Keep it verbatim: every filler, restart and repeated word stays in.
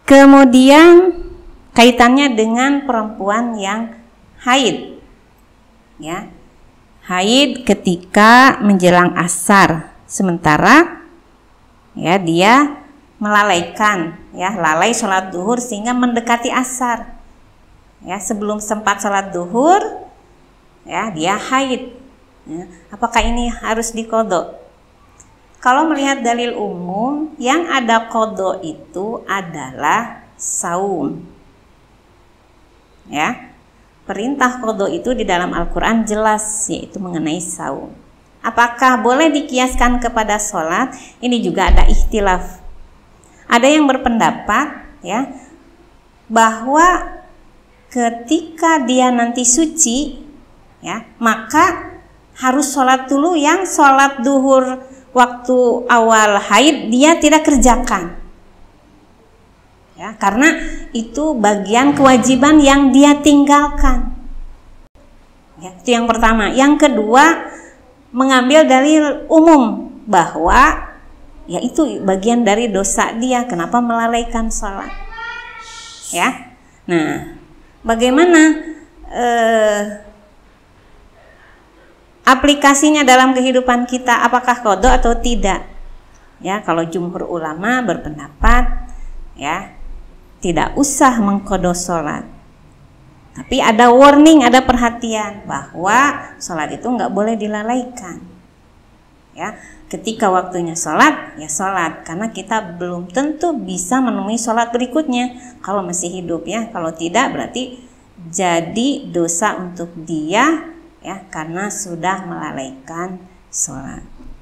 Kemudian kaitannya dengan perempuan yang haid, ya, haid ketika menjelang asar, sementara ya dia melalaikan, ya, lalai sholat duhur sehingga mendekati asar, ya, sebelum sempat sholat duhur, ya, dia haid, ya. Apakah ini harus diqodho? Kalau melihat dalil umum, yang ada qodho itu adalah saum, ya. Perintah qodho itu di dalam Al-Quran jelas, yaitu mengenai saum. Apakah boleh dikiaskan kepada sholat? Ini juga ada ikhtilaf. Ada yang berpendapat, ya, bahwa ketika dia nanti suci, ya, maka harus sholat dulu yang sholat duhur waktu awal haid dia tidak kerjakan, ya, karena itu bagian kewajiban yang dia tinggalkan, ya, itu yang pertama. Yang kedua, mengambil dalil umum bahwa ya itu bagian dari dosa dia, kenapa melalaikan sholat, ya. Nah, bagaimana eh, aplikasinya dalam kehidupan kita, apakah qodho atau tidak? Ya, kalau jumhur ulama berpendapat, ya, tidak usah mengqodho sholat. Tapi ada warning, ada perhatian bahwa sholat itu nggak boleh dilalaikan. Ya, ketika waktunya sholat, ya sholat, karena kita belum tentu bisa menemui sholat berikutnya kalau masih hidup, ya. Kalau tidak, berarti jadi dosa untuk dia, ya, karena sudah melalaikan sholat.